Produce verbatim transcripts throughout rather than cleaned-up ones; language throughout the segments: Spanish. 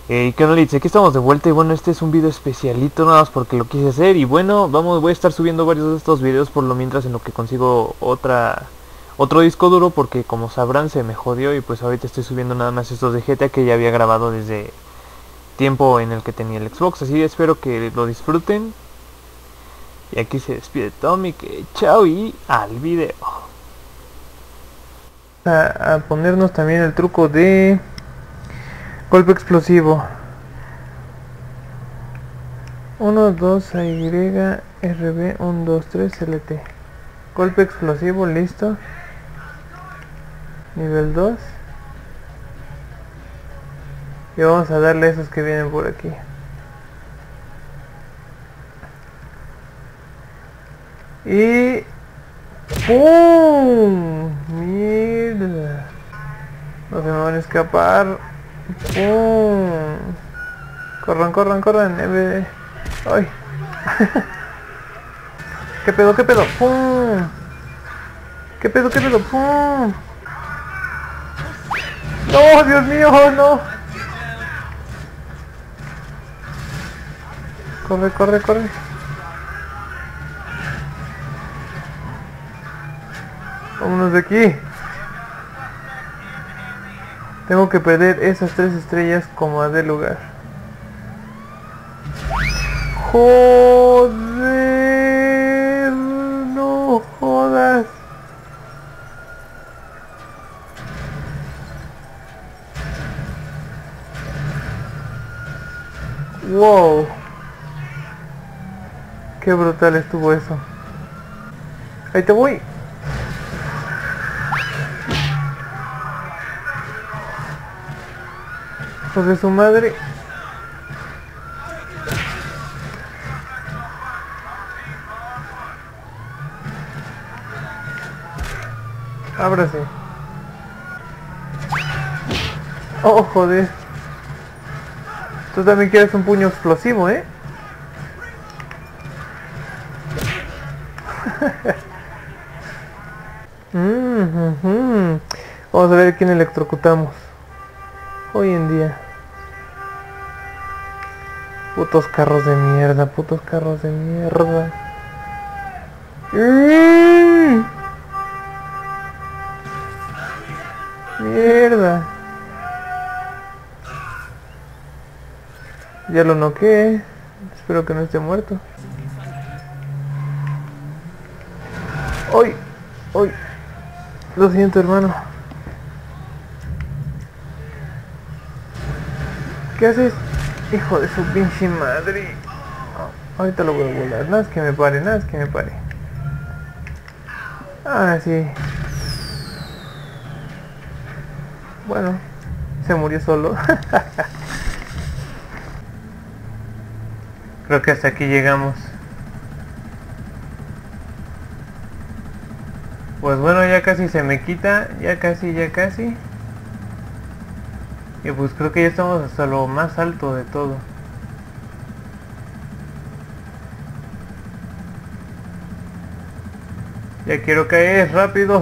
Eh, ¿Qué onda, Litz? Aquí estamos de vuelta y bueno, este es un video especialito nada más porque lo quise hacer y bueno, vamos, voy a estar subiendo varios de estos videos por lo mientras en lo que consigo otra otro disco duro porque como sabrán se me jodió y pues ahorita estoy subiendo nada más estos de G T A que ya había grabado desde tiempo en el que tenía el Xbox, así espero que lo disfruten. Y aquí se despide Tommy, que chao y al video. A, a ponernos también el truco de golpe explosivo. uno, dos, A Y, R B, uno, dos, tres, L T. Golpe explosivo, listo. Nivel dos. Y vamos a darle a esos que vienen por aquí. Y... ¡pum! ¡Mierda! No se me van a escapar. ¡Pum! Corran, corran, corran. Eh, ¡ay! ¿Qué pedo, qué pedo? ¡Pum! ¿Qué pedo, qué pedo? ¡Pum! ¡No, Dios mío, no! Corre, corre, corre. Vámonos de aquí. Tengo que perder esas tres estrellas como a de lugar. Joder, no jodas. Wow. Qué brutal estuvo eso. Ahí te voy. Hijos de su madre. Ábrase. Oh, joder. Tú también quieres un puño explosivo, ¿eh? Mm-hmm. Vamos a ver quién electrocutamos hoy en día. Putos carros de mierda, putos carros de mierda. Mm. Mierda. Ya lo noqué. Espero que no esté muerto. ¡Ay! ¡Ay! Lo siento, hermano. ¿Qué haces? Hijo de su pinche madre. Oh, ahorita lo voy a volar. Nada es que me pare, nada es que me pare. Ah, sí. Bueno, se murió solo. Creo que hasta aquí llegamos. Pues bueno, ya casi se me quita. Ya casi, ya casi. Y pues creo que ya estamos hasta lo más alto de todo. Ya quiero caer, rápido.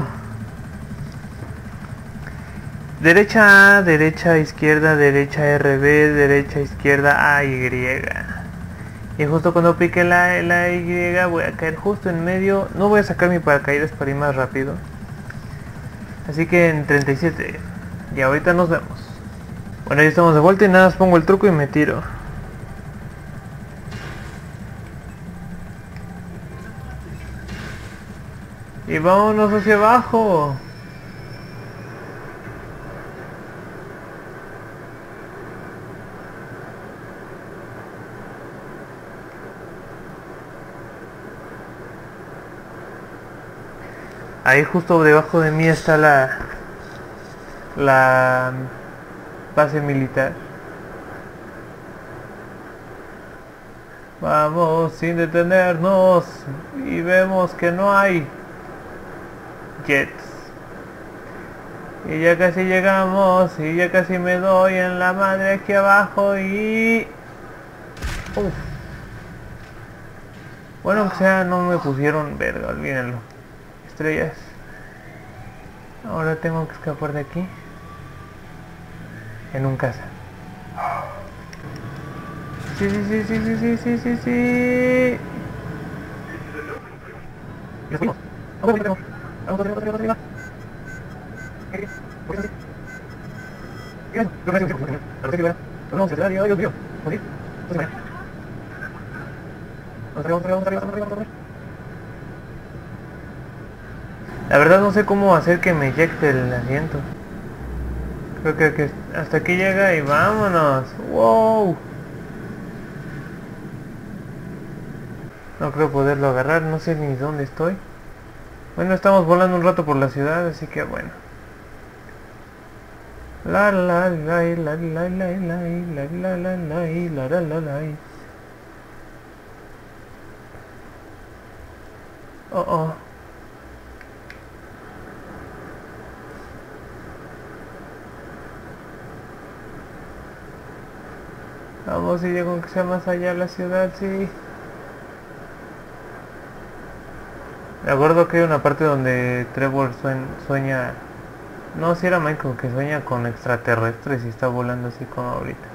Derecha A, derecha, izquierda, derecha R B, derecha, izquierda, A, Y. Y justo cuando pique la, la Y voy a caer justo en medio. No voy a sacar mi paracaídas para ir más rápido. Así que en treinta y siete. Y ahorita nos vemos. Bueno, ya estamos de vuelta y nada más pongo el truco y me tiro. Y vámonos hacia abajo. Ahí justo debajo de mí está la la base militar. Vamos sin detenernos y vemos que no hay jets. Y ya casi llegamos y ya casi me doy en la madre aquí abajo y... Uf. Bueno, aunque sea no me pusieron verga, olvídenlo. Estrellas. Ahora tengo que escapar de aquí en un caza. Sí, sí, sí, sí, sí, sí, sí, sí, sí. Y nos fuimos. Vamos, vamos, vamos, vamos, vamos, vamos. ¿Qué? ¿Por qué así? ¿Qué es eso? Yo me sigo, a ver si bueno. Vamos a acelerar, Dios mío. ¿Por qué? Entonces, vamos arriba, vamos arriba, vamos arriba, vamos arriba, vamos arriba. La verdad no sé cómo hacer que me eyecte el asiento. Creo que, que hasta aquí llega y vámonos. ¡Wow! No creo poderlo agarrar, no sé ni dónde estoy. Bueno, estamos volando un rato por la ciudad, así que bueno. La la la la la la la la la la la la la la la. Oh oh. Vamos, si llego aunque sea más allá de la ciudad, sí. Me acuerdo que hay una parte donde Trevor sueña... No, si era Michael que sueña con extraterrestres y está volando así como ahorita.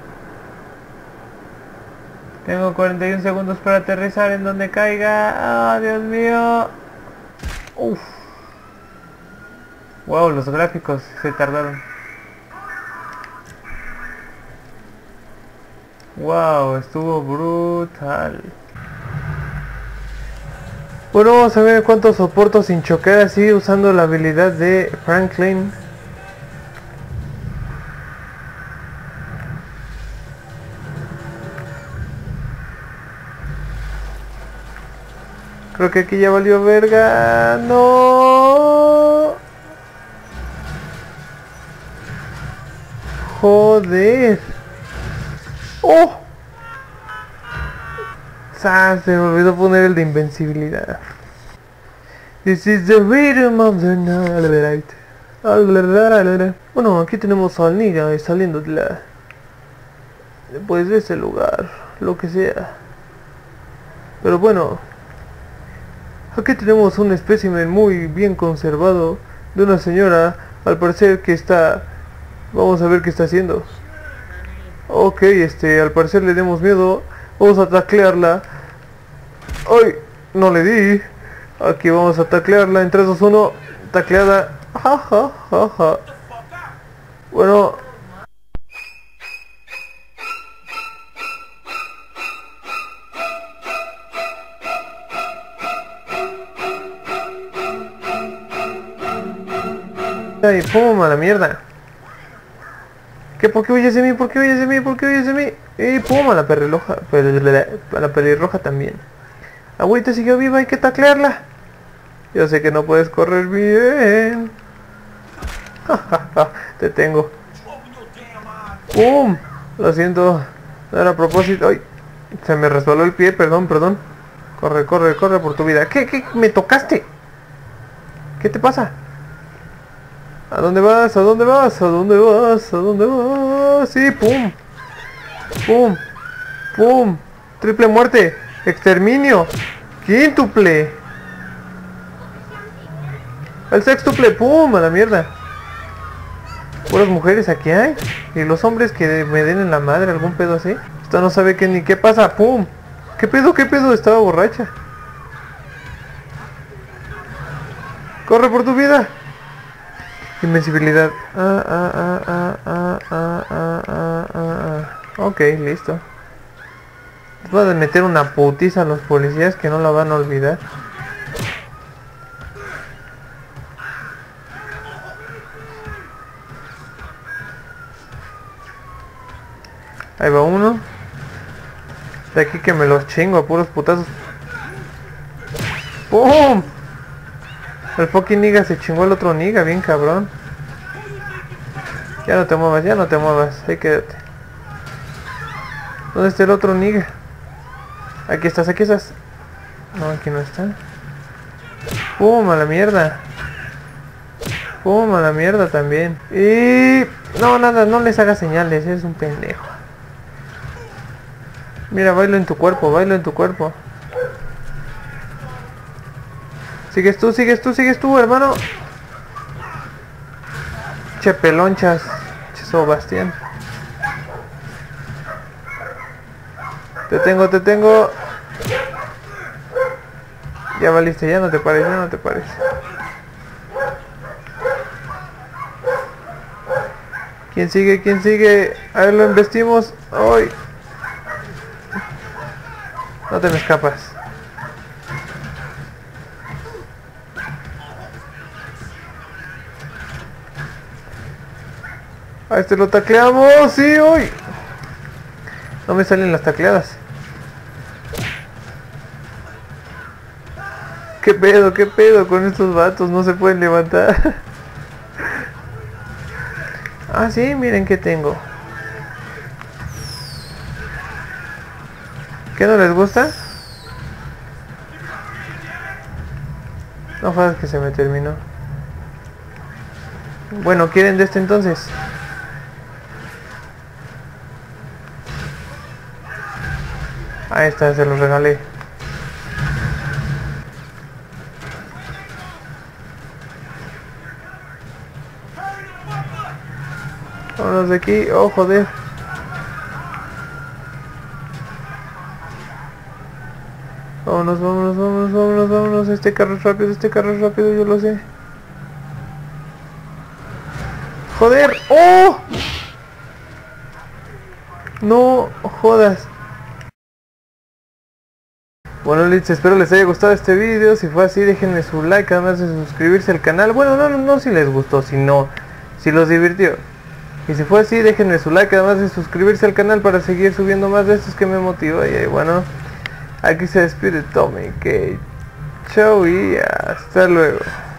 Tengo cuarenta y un segundos para aterrizar en donde caiga. ¡Ah, oh, Dios mío! Uf. Wow, los gráficos se tardaron. Wow, estuvo brutal. Bueno, vamos a ver cuánto soporto sin chocar así usando la habilidad de Franklin. Creo que aquí ya valió verga. No. Joder. Oh. Ah, se me olvidó poner el de invencibilidad. This is the rhythm of the night. Bueno, aquí tenemos al Niga saliendo de la... pues de ese lugar, lo que sea. Pero bueno, aquí tenemos un espécimen muy bien conservado de una señora, al parecer que está... Vamos a ver qué está haciendo. Ok, este, al parecer le demos miedo. Vamos a taclearla. ¡Ay! No le di. Aquí vamos a taclearla en tres, dos, uno. Tacleada. Ja, ja, ja, ja. Bueno. Ay, pum, a la mierda. ¿Qué? ¿Por qué huyes de mí? ¿Por qué huyes de mí? ¿Por qué huyes de mí? Y pum, a la pelirroja. A la pelirroja también. Agüita siguió viva, hay que taclearla. Yo sé que no puedes correr bien. Te tengo. ¡Pum! Lo siento. No era a propósito. ¡Ay! Se me resbaló el pie, perdón, perdón. Corre, corre, corre por tu vida. ¿Qué? ¿Qué? ¿Me tocaste? ¿Qué te pasa? ¿A dónde vas? ¿A dónde vas? ¿A dónde vas? ¿A dónde vas? Sí, pum. Pum. Pum. Triple muerte. Exterminio. Quíntuple. El sextuple. Pum. A la mierda. Puras mujeres aquí hay. Y los hombres que me den en la madre algún pedo así. Esta no sabe qué ni qué pasa. Pum. ¿Qué pedo? ¿Qué pedo? Estaba borracha. Corre por tu vida. Invencibilidad. Ah, ah, ah, ah, ah, ah, ah, ah, ah, ah. Ok, listo. Voy a meter una putiza a los policías que no la van a olvidar. Ahí va uno. De aquí que me los chingo a puros putazos. ¡Pum! El fucking niga se chingó el otro niga, bien cabrón. Ya no te muevas, ya no te muevas. Ahí quédate. ¿Dónde está el otro niga? Aquí estás, aquí estás. No, aquí no está. ¡Pum! A la mierda. ¡Pum! A la mierda también. Y... no, nada, no les hagas señales, es un pendejo. Mira, bailo en tu cuerpo, bailo en tu cuerpo. Sigues tú, sigues tú, sigues tú, hermano. Che pelonchas. Che Sebastián. Te tengo, te tengo. Ya valiste, ya no te pares, ya no te pares. ¿Quién sigue? ¿Quién sigue? A ver, lo investimos. ¡Ay! No te me escapas. A este lo tacleamos. ¡Sí! ¡Uy! No me salen las tacleadas. ¿Qué pedo? ¿Qué pedo con estos vatos? No se pueden levantar. Ah, sí, miren qué tengo. ¿Qué no les gusta? No jodas que se me terminó. Bueno, ¿quieren de este entonces? Ahí está, se los regalé. Vámonos de aquí. Oh, joder. Vámonos, vámonos, vámonos, vámonos, vámonos. Este carro es rápido, este carro es rápido, yo lo sé. ¡Joder! ¡Oh! No jodas. Bueno, Leeds, espero les haya gustado este video. Si fue así, déjenme su like, además de suscribirse al canal. Bueno, no, no, no si les gustó, sino si los divirtió. Y si fue así, déjenme su like, además de suscribirse al canal para seguir subiendo más de estos que me motiva. Y bueno, aquí se despide Tommy Cage. Chau y hasta luego.